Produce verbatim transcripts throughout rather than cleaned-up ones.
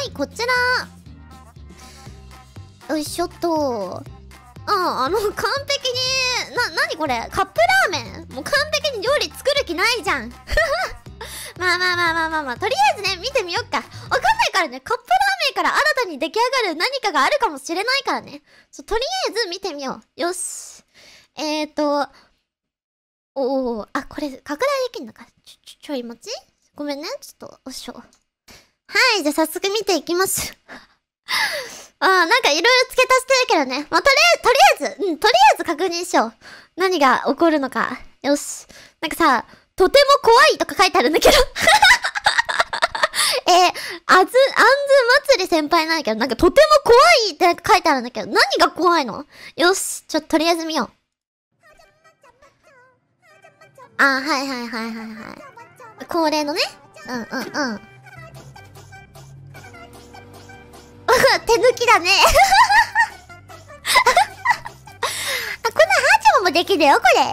い、こちら。よいしょっと。あ、あの、完璧に、な、なにこれカップラーメンもう完璧に料理作る気ないじゃん。まあまあまあまあまあまあ、とりあえずね、見てみよっか。わかんないからね、カップラーメンから新たに出来上がる何かがあるかもしれないからね。ちょ、とりあえず見てみよう。よし。えーと、おお、あ、これ、拡大できんのか。ちょ、ちょ、ちょい待ちごめんね。ちょっと、おっしょ。はい、じゃあ早速見ていきます。あー、なんかいろいろ付け足してるけどね。まあ、とりあえず、とりあえず、うん、とりあえず確認しよう。何が起こるのか。よし。なんかさ、とても怖いとか書いてあるんだけど。えー、あず、あんず祭り先輩なんだけど、なんかとても怖いってなんか書いてあるんだけど、何が怖いの？よし、ちょっととりあえず見よう。あー、はいはいはいはいはい。恒例のね。うんうんうん。手抜きだね。あ、こんなハーチョもできるよ、これ。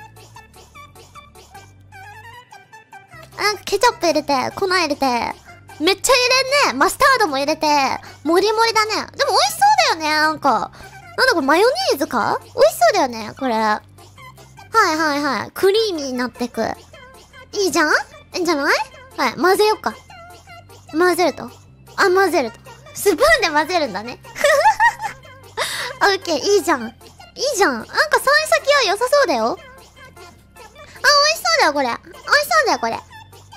なんかケチャップ入れて、粉入れて、めっちゃ入れんね。マスタードも入れて、もりもりだね。でも美味しそうだよね、なんか。なんだこれ、マヨネーズか？美味しそうだよね、これ。はいはいはい。クリーミーになってく。いいじゃん？いいんじゃない？はい、混ぜよっか。混ぜると。あ、混ぜると。スプーンで混ぜるんだね。オッケー、いいじゃん。いいじゃん。なんか幸先は良さそうだよ。あ、美味しそうだよ、これ。美味しそうだよ、これ。は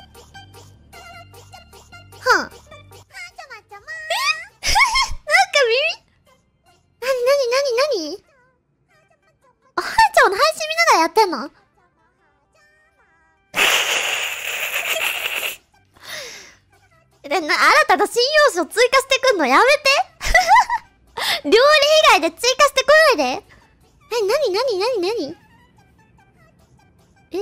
あ。えなんか耳なになになになにあ、はーちゃんの配信見ながらやってんの？で、な、新たな新要素を追加してくんのやめて。料理以外で追加してこないで。え、なになになになにえ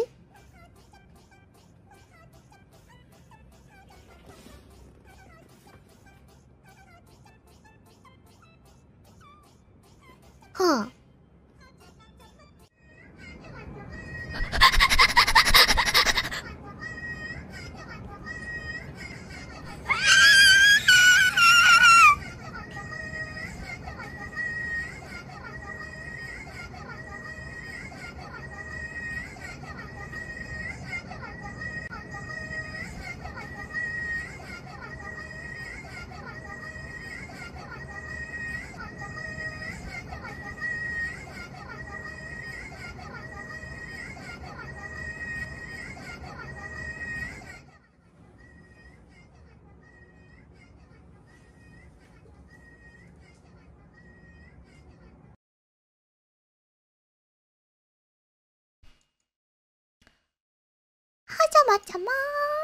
はあ。はちゃまちゃまー。